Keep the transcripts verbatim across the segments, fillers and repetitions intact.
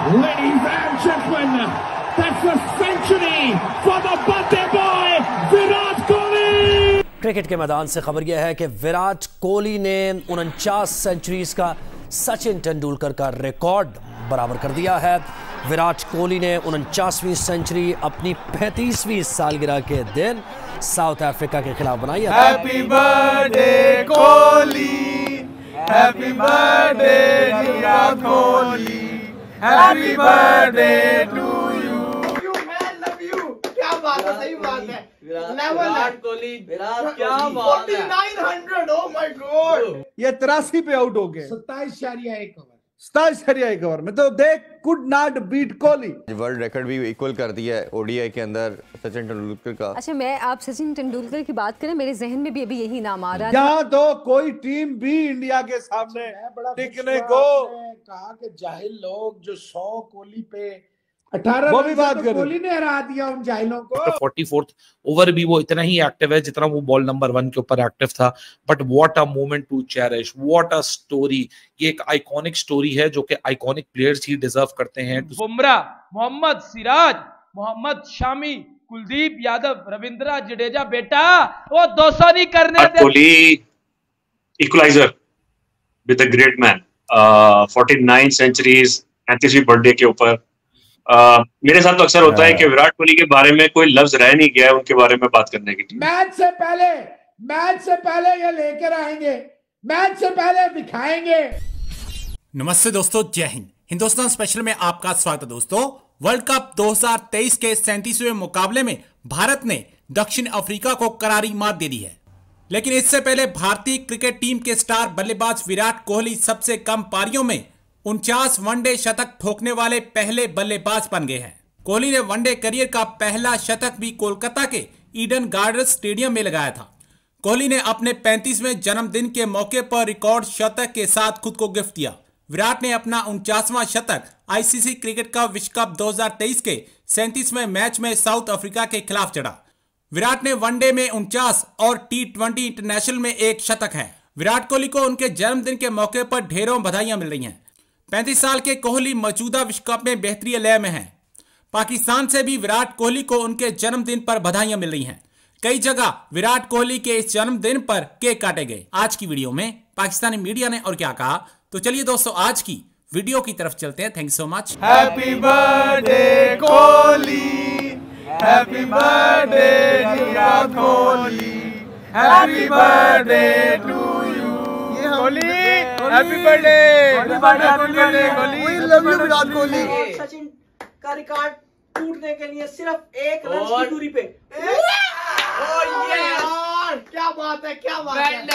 Ladies and gentlemen, that's a century for the birthday boy, Virat Kohli. Cricket के मैदान से खबर यह है कि विराट कोहली ने उनचास सेंचुरीज का सचिन तेंदुलकर का रिकॉर्ड बराबर कर दिया है। विराट कोहली ने उनचासवीं सेंचुरी अपनी पैंतीसवीं सालगिरह के दिन साउथ अफ्रीका के खिलाफ बनाई है। Happy birthday Kohli, happy birthday Virat Kohli, happy birthday to you. You man love you. क्या बात है, सही बात है। विराट कोहली, विराट क्या बात है। उनचास सौ, ओह माय गॉड। ये तिरासी पे आउट हो गए, सत्ताईस इशारिया एक ओवर, सताईस इशारिया एक ओवर में। तो they could not beat Kohli. World record भी इक्वल कर दिया है ओडीआई के अंदर सचिन तेंदुलकर का। अच्छा, मैं आप सचिन तेंदुलकर की बात करें, मेरे जहन में भी अभी यही नाम आ रहा है। यहाँ तो कोई टीम भी इंडिया के सामने टिकने को कहा कि जाहिल लोग जो सौ कोहली पे अठारह वो भी बात तो कोहली ने हरा दिया उन जाहिलों को। फोर्टी फोर्थ ओवर भी वो इतना ही एक्टिव है जितना वो बॉल नंबर वन के ऊपर एक्टिव था। But what a moment to cherish, what a story. ये एक आइकॉनिक स्टोरी है जो कि आइकॉनिक प्लेयर्स ही डिजर्व करते हैं। बुमराह, मोहम्मद सिराज, मोहम्मद शामी, कुलदीप यादव, रविंद्र जडेजा, बेटा वो दो सौ नहीं करने दे। Kohli equaliser with a great man, forty nine centuries, पैंतीसवीं बर्थडे के ऊपर। Uh, मेरे साथ तो अक्सर होता है कि विराट कोहली के बारे में कोई लफ्ज रह नहीं गया है उनके बारे में बात करने के लिए। मैच से पहले मैच से पहले ये लेकर आएंगे, मैच से पहले दिखाएंगे। नमस्ते दोस्तों, जय हिंद। हिंदुस्तान स्पेशल में आपका स्वागत है दोस्तों। वर्ल्ड कप दो हज़ार तेईस के सैंतीसवें मुकाबले में भारत ने दक्षिण अफ्रीका को करारी मात दे दी है। लेकिन इससे पहले भारतीय क्रिकेट टीम के स्टार बल्लेबाज विराट कोहली सबसे कम पारियों में उनचास वनडे शतक ठोकने वाले पहले बल्लेबाज बन गए हैं। कोहली ने वनडे करियर का पहला शतक भी कोलकाता के ईडन गार्डन्स स्टेडियम में लगाया था। कोहली ने अपने पैंतीसवें जन्मदिन के मौके पर रिकॉर्ड शतक के साथ खुद को गिफ्ट दिया। विराट ने अपना उनचासवां शतक आईसीसी क्रिकेट का विश्व कप दो हज़ार तेईस के सैंतीसवें मैच में साउथ अफ्रीका के खिलाफ चढ़ा। विराट ने वनडे में उनचास और टी ट्वेंटी इंटरनेशनल में एक शतक है। विराट कोहली को उनके जन्मदिन के मौके पर ढेरों बधाइयां मिल रही हैं। पैंतीस साल के कोहली मौजूदा विश्व कप में बेहतरीन लय में हैं। पाकिस्तान से भी विराट कोहली को उनके जन्मदिन पर बधाइयां मिल रही हैं। कई जगह विराट कोहली के इस जन्मदिन पर केक काटे गए। आज की वीडियो में पाकिस्तानी मीडिया ने और क्या कहा, तो चलिए दोस्तों आज की वीडियो की तरफ चलते हैं। Thank you so much. Happy birthday Kohli, happy birthday Virat Kohli, happy birthday to you Kohli, happy birthday, happy birthday Kohli, we love you Virat Kohli. Sachin का रिकॉर्ड टूटने के लिए सिर्फ एक रन की दूरी पे। ओह यार, क्या बात है, क्या बात है।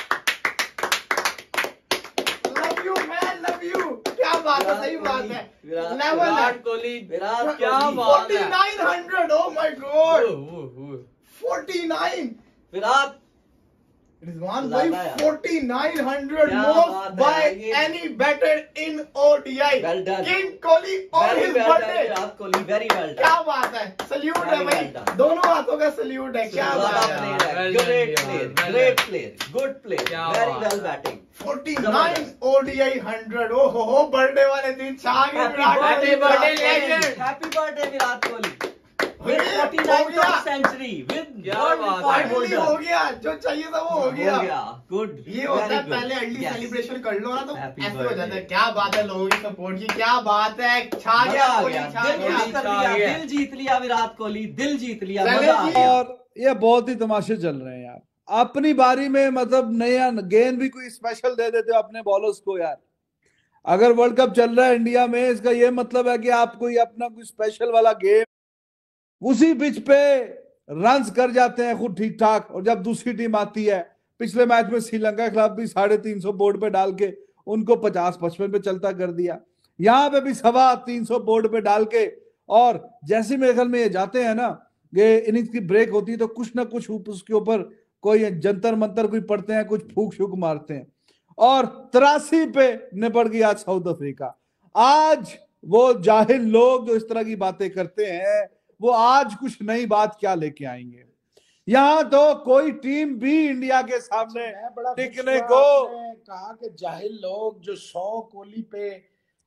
Love you man love you. क्या बात है, सही बात है। विराट कोहली, विराट क्या बात है। उनचास सौ, ओह माय गॉड। उनचास Virat Rizwan bhai, forty-nine hundred most by any batter in O D I. Well done. King Kohli on his well birthday. Virat Kohli very well done. क्या बात है, सल्यूट है भाई, दोनों हाथों का सल्यूट है। क्या बात है, great player, great player, good player, very well batting. forty-nine O D I hundred, ओ हो हो, बर्थडे वाले दिन छा गए Virat Kohli. Happy birthday legend, happy birthday Virat Kohli. forty-ninth century with world record holder। हो गया, जो चाहिए था वो हो गया। गुड, ये होता है पहले अर्ली सेलिब्रेशन कर लो ना तो ऐसे हो जाता है। क्या बात है लोगों की सपोर्ट की, क्या बात है। छा गया कोहली, छा गया, दिल जीत लिया विराट कोहली, दिल जीत लिया। और ये बहुत ही तमाशे चल रहे हैं यार। अपनी बारी में मतलब नया गेंद भी कोई स्पेशल दे देते हो अपने बॉलर्स को यार। अगर वर्ल्ड कप चल रहा है इंडिया में, इसका ये मतलब है कि आप कोई अपना कोई स्पेशल वाला गेम उसी पिच पे रन्स कर जाते हैं खुद ठीक ठाक। और जब दूसरी टीम आती है, पिछले मैच में श्रीलंका के खिलाफ भी साढ़े तीन सौ बोर्ड पे डाल के उनको पचास पचपन पे चलता कर दिया। यहाँ पे भी सवा तीन सौ बोर्ड पे डाल के, और जैसे मेरे ख्याल में ये जाते हैं ना, ये इनिंग्स की ब्रेक होती है तो कुछ ना कुछ उसके ऊपर कोई जंतर मंतर कोई पढ़ते हैं, कुछ फूक शूक मारते हैं। और तिरासी पे निपट गया आज साउथ अफ्रीका। आज वो जाहिल लोग जो इस तरह की बातें करते हैं, वो आज कुछ नई बात क्या लेके आएंगे। यहाँ तो कोई टीम भी इंडिया के सामने टिकने को कहा कि जाहिल लोग जो सौ कोहली पे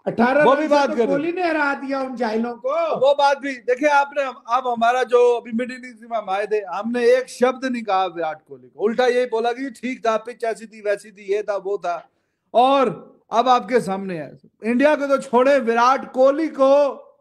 अठारह वो भी बात कर, कोहली ने हरा दिया उन जाहिलों को। वो बात भी देखिए आपने। अब हमारा जो अभी मिड इनिंग्स में हम आए थे, हमने एक शब्द नहीं कहा विराट कोहली को, उल्टा यही बोला कि ठीक था, पिच ऐसी थी वैसी थी, ये था वो था। और अब आपके सामने है, इंडिया को तो छोड़े, विराट कोहली को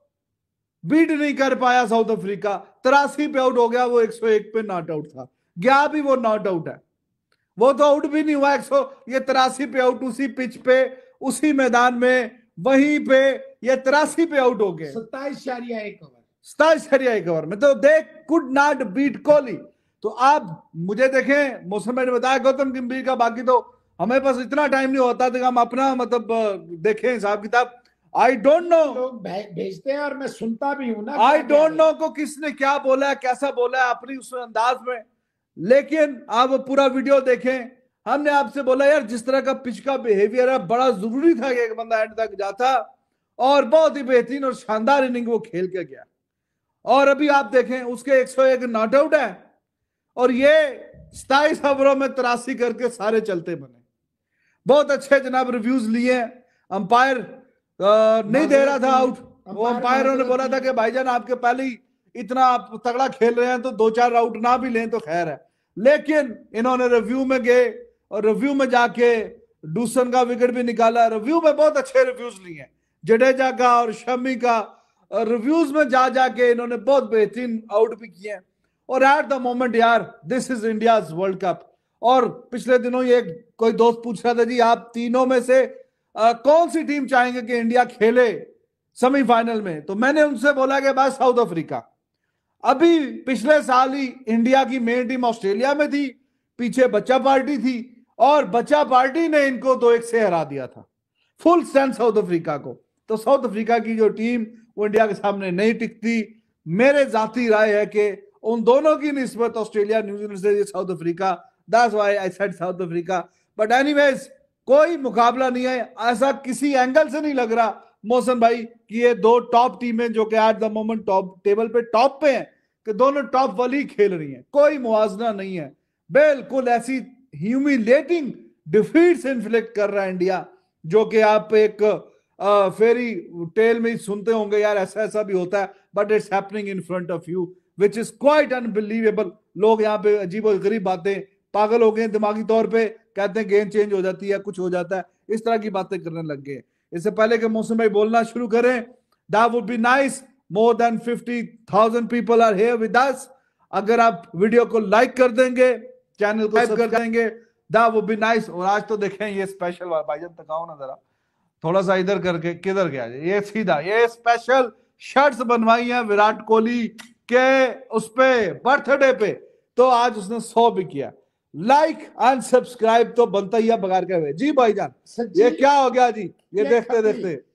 बीट नहीं कर पाया साउथ अफ्रीका। तिरासी पे आउट हो गया, वो एक सौ एक पे नॉट आउट था, गया भी वो नॉट आउट है, वो तो आउट भी नहीं हुआ। एक सौ ये तिरासी पे आउट, उसी पिच पे, उसी मैदान में, वहीं पे ये तिरासी पे आउट हो गए। सत्ताईस शरिया एक ओवर सत्ताईस शरिया एक ओवर में, तो they could not beat Kohli. तो आप मुझे देखें, मौसम भाई ने बताया गौतम गंभीर का, बाकी तो हमें पास इतना टाइम नहीं होता था कि हम अपना मतलब देखें हिसाब किताब। आई डोंट नो, लोग भेजते हैं और मैं सुनता भी हूं ना। आई डोंट नो को किसने क्या बोला है, कैसा बोला है अपनी उस अंदाज में, लेकिन आप पूरा वीडियो देखें। हमने आपसे बोला यार जिस तरह का पिच का बिहेवियर है, बड़ा जरूरी था कि एक बंदा एंड तक जाता, और बहुत ही बेहतरीन और शानदार इनिंग वो खेल के गया। और अभी आप देखें उसके एक सौ एक नॉट आउट है, और ये सताइस ओवरों में तिरासी करके सारे चलते बने। बहुत अच्छे जनाब रिव्यूज लिए। अंपायर नहीं दे रहा था आउट, वो अंपायरों ने बोला था कि भाईजान आपके पहले ही इतना आप तगड़ा खेल रहे हैं तो दो चार आउट ना भी लें तो खैर है। लेकिन इन्होंने रिव्यू में गए और रिव्यू में जाके डूसन का विकेट भी निकाला। रिव्यू में बहुत अच्छे रिव्यूज लिए, जडेजा का और शमी का रिव्यूज में जा जाके इन्होंने बहुत बेहतरीन आउट भी किए। और एट द मोमेंट यार, this is India's world cup. और पिछले दिनों ये कोई दोस्त पूछ रहा था जी आप तीनों में से आ, कौन सी टीम चाहेंगे कि इंडिया खेले सेमीफाइनल में, तो मैंने उनसे बोला कि बस साउथ अफ्रीका। अभी पिछले साल ही इंडिया की मेन टीम ऑस्ट्रेलिया में थी, पीछे बच्चा पार्टी थी, और बच्चा पार्टी ने इनको दो एक से हरा दिया था, फुल स्ट्रेंथ साउथ अफ्रीका को। तो साउथ अफ्रीका की जो टीम वो इंडिया के सामने नहीं टिकती। मेरे जाती राय है कि उन दोनों की निस्बत ऑस्ट्रेलिया न्यूजीलैंड से South Africa, that's why I said South Africa. But anyways कोई मुकाबला नहीं है, ऐसा किसी एंगल से नहीं लग रहा मौसम भाई कि ये दो टॉप टीमें जो कि at the moment top table पे टॉप पे हैं, कि दोनों टॉप वाली खेल रही हैं। कोई मुआवजा नहीं है, बिल्कुल ऐसी ह्यूमिलेटिंग डिफीट से इन्फ्लिक्ट कर रहा है इंडिया, जो कि आप एक फेरी टेल में ही सुनते होंगे यार ऐसा ऐसा भी होता है, but it's happening in front of you which is quite unbelievable. लोग यहाँ पे अजीब और गरीब बातें, पागल हो गए दिमागी तौर पे, कहते हैं गेम चेंज हो जाती है, कुछ हो जाता है, इस तरह की बातें करने लग गए। इससे पहले कि मौसम भाई बोलना शुरू करें, that would be nice, more than fifty thousand people are here with us. अगर आप वीडियो को लाइक कर देंगे, चैनल को सब्सक्राइब कर देंगे, दैट वुड बी नाइस। और आज तो देखें ये स्पेशल, भाईजान तकाओ ना जरा, थोड़ा सा इधर करके, किधर गया ये सीधा, ये स्पेशल शर्ट्स बनवाई है विराट कोहली के उस पे बर्थडे पे, तो आज उसने सौ भी किया। लाइक एंड सब्सक्राइब तो बनता ही है बगैर के हुए। जी भाईजान ये क्या हो गया जी, ये देखते देखते